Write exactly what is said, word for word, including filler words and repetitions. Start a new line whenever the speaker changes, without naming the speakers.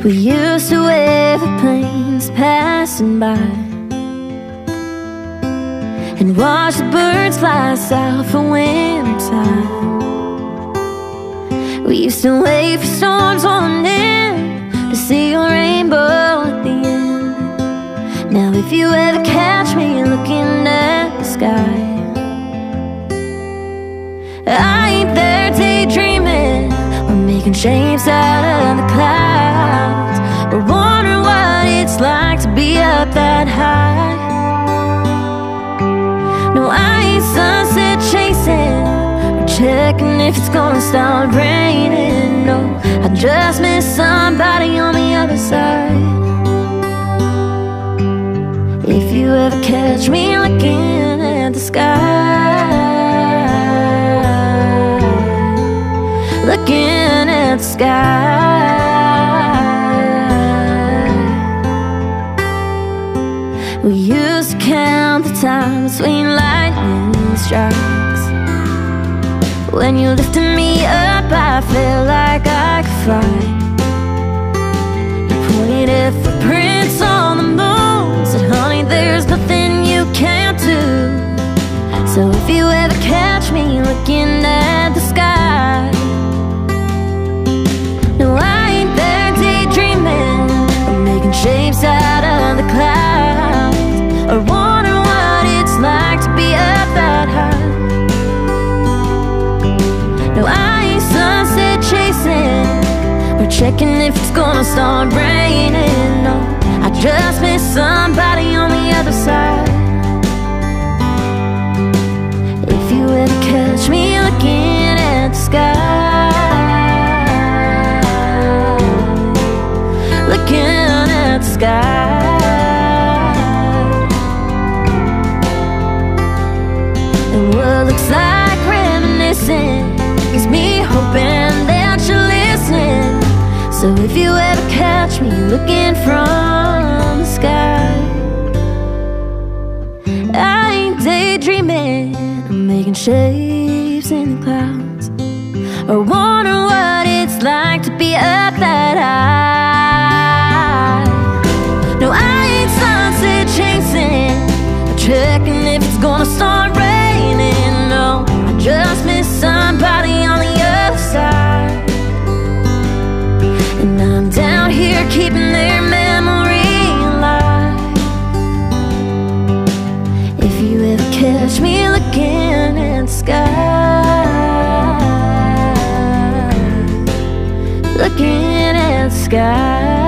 We used to wave at planes passing by and watch the birds fly south for wintertime. We used to wait for storms on in to see a rainbow at the end. Now if you ever catch me looking at the sky, I ain't there daydreaming or making shapes out of the clouds, or wondering what it's like to be up that high. No, I ain't sunset chasing or checking if it's gonna start raining. No, I just miss somebody on the other side. If you ever catch me looking at the sky, looking at the sky, we used to count the time between lightning strikes. When you lifted me up, I felt like I could fly. You pointed footprints on the moon, said, honey, there's nothing you can't do. So if you ever catch me looking at the sky, no, I ain't there daydreaming or making shapes out of the clouds, or wondering what it's like to be up that high. No, I ain't sunset chasing or checking if it's gonna start raining. No, I just miss somebody on the other side. If you ever catch me looking at the sky, looking at the sky, and what looks like reminiscing is me hoping that you're listening. So if you ever catch me looking from the sky, I ain't daydreaming or making shapes in the clouds, or wondering what it's like to be up that high. No, I ain't sunset chasing or checking if it's gonna start raining. No, I just miss somebody on the other side, and I'm down here keeping their memory alive. If you ever catch me looking at the sky, looking at the sky,